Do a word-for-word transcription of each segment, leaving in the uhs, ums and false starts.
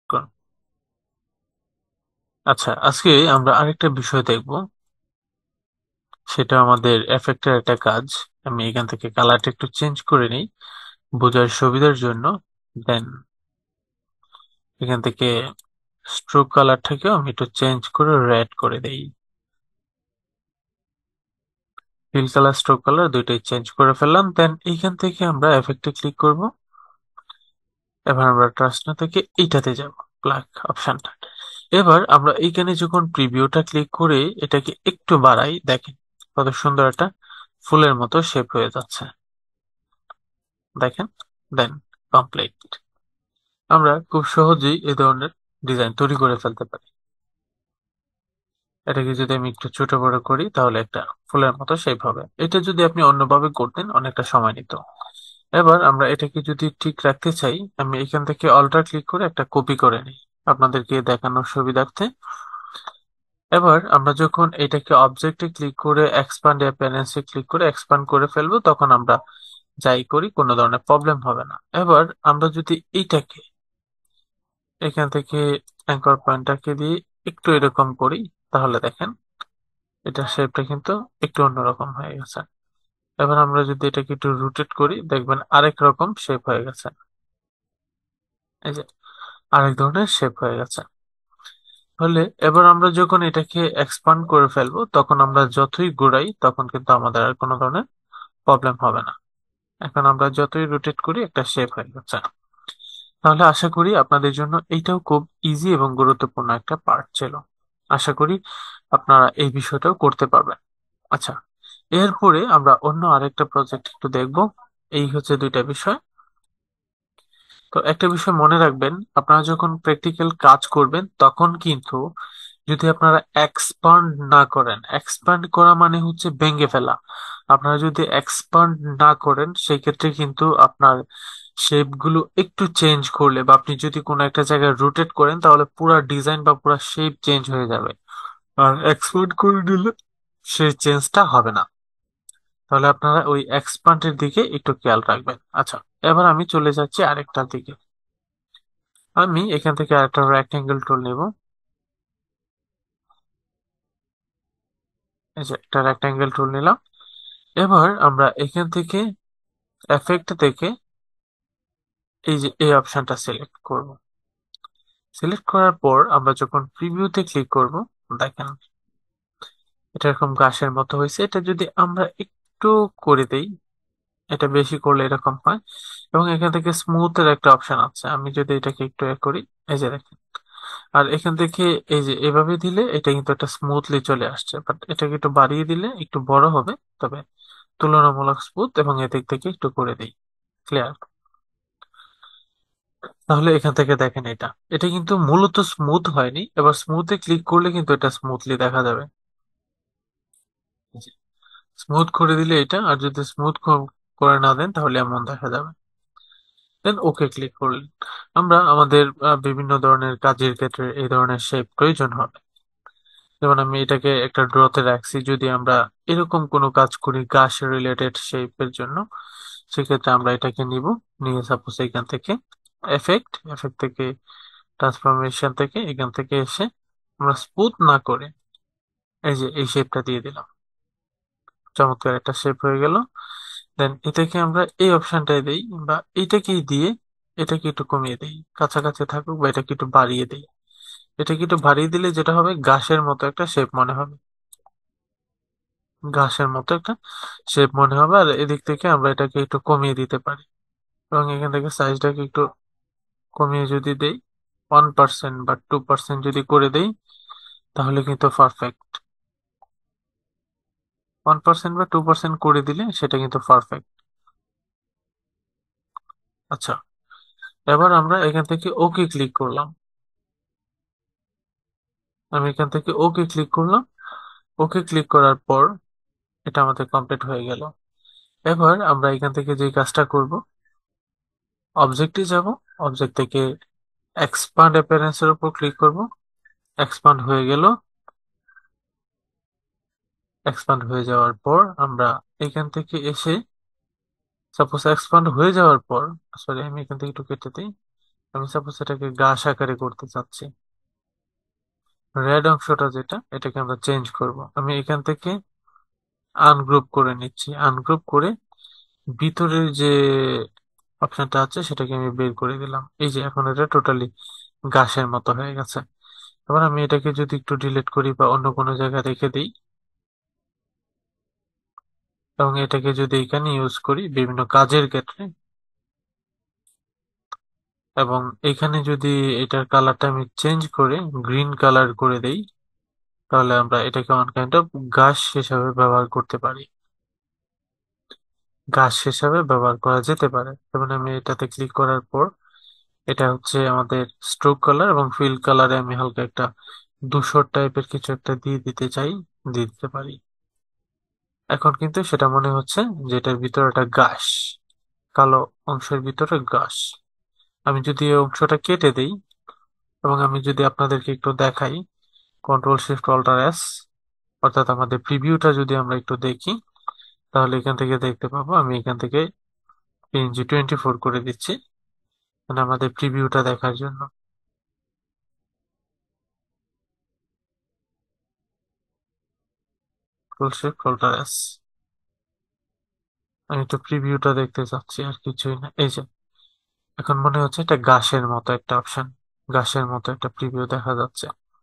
করুন। আচ্ছা, আজকে আমরা আরেকটা বিষয় দেখব, সেটা আমাদের এফেক্টের একটা কাজ। আমি এখান থেকে কালারটা একটু চেঞ্জ করে নিই বোঝার সুবিধার জন্য। দেন এখান থেকে স্ট্রোক কালারটাকেও আমি একটু চেঞ্জ করে রেড করে দেই। ফিল কালার, স্ট্রোক কালার দুইটাই চেঞ্জ করে ফেললাম। দেন এইখান থেকে আমরা এফেক্টে ক্লিক করব। এবার আমরা ট্রান্সফার থেকে এইটাতে যাব, ব্ল্যাক অপশনটা। এবার আমরা এইখানে যখন প্রিভিউটা ক্লিক করে এটাকে একটু বাড়াই, দেখেন কত সুন্দর একটা ফুলের মতো শেপ হয়ে যাচ্ছে। দেখেন, দেন কমপ্লিট। আমরা খুব সহজেই এই ধরনের ডিজাইন তৈরি করে ফেলতে পারি। এটাকে যদি আমি একটু ছোট বড় করি তাহলে একটা ফুলের মতো শেপ হবে। এটা যদি আপনি অন্যভাবে করতেন অনেকটা সময় নিত। এবার আমরা এটাকে যদি ঠিক রাখতে চাই, আমি এখান থেকে অল্টার ক্লিক করে একটা কপি করে নিই আপনাদেরকে দেখানোর সুবিধার্থে। এবার আমরা যখন এটাকে অবজেক্টে ক্লিক করে এক্সপান্ড অ্যাপিয়ারেন্সে ক্লিক করে এক্সপান্ড করে ফেলবো, তখন আমরা যাই করি কোনো ধরনের প্রবলেম হবে না। এবার আমরা যদি এইটাকে এখান থেকে অ্যাঙ্কর পয়েন্টটাকে দিয়ে একটু এরকম করি, তাহলে দেখেন এটার শেপটা কিন্তু একটু অন্যরকম হয়ে গেছে। এবার আমরা যদি এটাকে একটু রোটেট করি, দেখবেন আরেক রকম শেপ হয়ে গেছে। এই যে আরেক ধরনের শেপ হয়ে গেছে। তাহলে এবার আমরা যখন এটাকে এক্সপান্ড করে ফেলবো, তখন আমরা যতই ঘোরাই তখন কিন্তু আমাদের আর কোনো ধরনের প্রবলেম হবে না। এখন আমরা যতই রোটেট করি একটা শেপ হয়ে যাচ্ছে। তাহলে আশা করি আপনাদের জন্য এইটাও খুব ইজি এবং গুরুত্বপূর্ণ একটা পার্ট ছিল। আশা করি আপনারা এই বিষয়টাও করতে পারবেন। আচ্ছা, এরপরে আমরা অন্য আরেকটা প্রজেক্ট একটু দেখব। এই হচ্ছে দুইটা বিষয়। তো একটা বিষয় মনে রাখবেন, আপনারা যখন প্র্যাকটিক্যাল কাজ করবেন তখন কিন্তু যদি আপনারা এক্সপান্ড না করেন, এক্সপান্ড করা মানে হচ্ছে ভেঙে ফেলা। আপনারা যদি এক্সপান্ড না করেন সেক্ষেত্রে কিন্তু আপনার শেপ গুলো একটু চেঞ্জ করলে বা আপনি যদি কোনো একটা জায়গায় রোটেট করেন তাহলে পুরো ডিজাইন বা পুরো শেপ চেঞ্জ হয়ে যাবে। আর এক্সপান্ড করে দিলে সেই চেঞ্জটা হবে না। তাহলে আপনারা ওই এক্সপান্ডের দিকে একটু খেয়াল রাখবেন। আচ্ছা, এবার আমি চলে যাচ্ছি আরেকটার দিকে। আমি এখান থেকে আরেকটা রেক্টেঙ্গেল টুল নেব। এই যে একটা রেক্টেঙ্গেল টুল নিলাম। এবার আমরা এখান থেকে এফেক্ট থেকে এই যে এই অপশনটা সিলেক্ট করব। সিলেক্ট করার পর আমরা যখন প্রিভিউতে ক্লিক করব, দেখেন এটা এরকম ঘাসের মতো হয়েছে। এটা যদি আমরা একটু করে দেই, এটা বেশি করলে এরকম হয়। এবং এখান থেকে স্মুথ এর একটা অপশন আছে, আমি যদি এটাকে একটু এ করি, এই যে দেখেন। আর এখান থেকে এই যে এভাবে দিলে এটা কিন্তু একটা স্মুথলি চলে আসছে, বাট এটাকে একটু বাড়িয়ে দিলে একটু বড় হবে। তবে তুলনামূলক স্মুথ, এবং এদিক থেকে একটু করে দিই ক্লিয়ার। তাহলে এখান থেকে দেখেন এটা এটা কিন্তু মূলত স্মুথ হয়নি। এবার স্মুথে ক্লিক করলে কিন্তু এটা স্মুথলি দেখা যাবে। স্মুথ করে দিলে এটা, আর যদি স্মুথ করে না দেন তাহলে এমন দেখা যাবে। দেন ওকে ক্লিক করলেন। আমরা আমাদের আহ, বিভিন্ন ধরনের কাজের ক্ষেত্রে এই ধরনের শেপ প্রয়োজন হবে। যেমন আমি এটাকে একটা ড্রতে রাখছি, যদি আমরা এরকম কোনো কাজ করি গাছ রিলেটেড শেপের জন্য, সেক্ষেত্রে আমরা এটাকে নিব। নিয়ে সাপোজ এখান থেকে এফেক্ট এফেক্ট থেকে ট্রান্সফরমেশন থেকে এখান থেকে এসে আমরা স্মুথ না করে এই যে এই শেপটা দিয়ে দিলাম। চমৎকার একটা শেপ হয়ে গেল। দেন এটাকে আমরা এই অপশনটায় দেই, বা এইটাকেই দিয়ে এটাকে একটু কমিয়ে দেই, কাছাকাছি থাকুক, বা এটাকে একটু বাড়িয়ে দেই। এটাকে একটু বাড়িয়ে দিলে যেটা হবে, ঘাসের মতো একটা শেপ মনে হবে। ঘাসের মতো একটা শেপ মনে হবে। আর এদিক থেকে আমরা এটাকে একটু কমিয়ে দিতে পারি, এবং এখান থেকে সাইজটাকে একটু কমিয়ে যদি দেই, ওয়ান পার্সেন্ট বা টু পার্সেন্ট যদি করে দেই, তাহলে কিন্তু পারফেক্ট। ওয়ান পার্সেন্ট বা টু পার্সেন্ট করে দিলে সেটা কিন্তু পারফেক্ট। আচ্ছা, এবার আমরা এখান থেকে ওকে ক্লিক করলাম। আমি এখান থেকে ওকে ক্লিক করলাম। ওকে ক্লিক করার পর এটা আমাদের কমপ্লিট হয়ে গেল। এবার আমরা এখান থেকে যে কাজটা করব, অবজেক্টে যাব। অবজেক্ট থেকে এক্সপান্ড অ্যাপিয়ারেন্স এর উপর ক্লিক করব। এক্সপান্ড হয়ে গেল। এক্সপান্ড হয়ে যাওয়ার পর আমরা এখান থেকে এসে, সাপোজ এক্সপান্ড হয়ে যাওয়ার পর, সরি আমি এখান থেকে একটু কেটে দিই। আমি সাপোজ এটাকে গাছ আকারে করতে চাচ্ছি। রেড অংশটা যেটা, এটাকে আমরা চেঞ্জ করব। আমি এখান থেকে আনগ্রুপ করে নিচ্ছি। আনগ্রুপ করে ভিতরের যে অপশনটা আছে সেটাকে আমি বের করে দিলাম। এই যে এখন এটা টোটালি ঘাসের মতো হয়ে গেছে। এবার আমি এটাকে যদি একটু ডিলিট করি বা অন্য কোনো জায়গায় রেখে দিই, এবং এটাকে যদি এখানে ইউজ করি বিভিন্ন কাজের ক্ষেত্রে, এবং এখানে যদি এটার কালারটা আমি চেঞ্জ করে গ্রিন কালার করে দেই, তাহলে আমরা এটাকে অন কাইন্ড অফ ঘাস হিসাবে ব্যবহার করতে পারি। ঘাস হিসাবে ব্যবহার করা যেতে পারে। যেমন আমি এটাতে ক্লিক করার পর এটা হচ্ছে আমাদের স্ট্রোক কালার, এবং ফিল কালারে আমি হালকা একটা ধূসর টাইপের কিছু একটা দিয়ে দিতে চাই, দিয়ে দিতে পারি। এখন কিন্তু সেটা মনে হচ্ছে যে এটার ভিতরে একটা ঘাস, কালো অংশের ভিতরে ঘাস। আমি যদি এই অংশটা কেটে দেই, এবং আমি যদি আপনাদেরকে একটু দেখাই, কন্ট্রোল শিফট অল্টার এস, অর্থাৎ আমাদের প্রিভিউটা যদি আমরা একটু দেখি, তাহলে এখান থেকে দেখতে পাবো আমি এখান থেকে পিএনজি টোয়েন্টি ফোর করে দিচ্ছি, মানে আমাদের প্রিভিউটা দেখার জন্য। কন্ট্রোল শিফট অল্টার এস, আমি একটু প্রিভিউটা দেখতে চাচ্ছি, আর কিছুই না। এই যে এখন মনে হচ্ছে এটা ঘাসের মতো একটা অপশন, ঘাসের মতো একটা প্রিভিউ দেখা যাচ্ছে।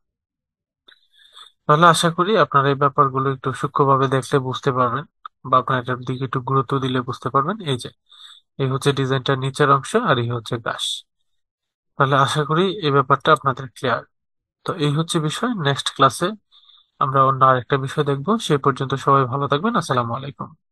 তাহলে আশা করি আপনারা এই ব্যাপারগুলো একটু সূক্ষ্মভাবে দেখলে বুঝতে পারবেন, বা আপনার এটার দিকে একটু গুরুত্ব দিলে বুঝতে পারবেন। এই যে এই হচ্ছে ডিজাইনটার নিচের অংশ, আর এই হচ্ছে ঘাস। তাহলে আশা করি এই ব্যাপারটা আপনাদের ক্লিয়ার। তো এই হচ্ছে বিষয়। নেক্সট ক্লাসে আমরা অন্য আরেকটা বিষয় দেখবো। সেই পর্যন্ত সবাই ভালো থাকবেন। আসসালামু আলাইকুম।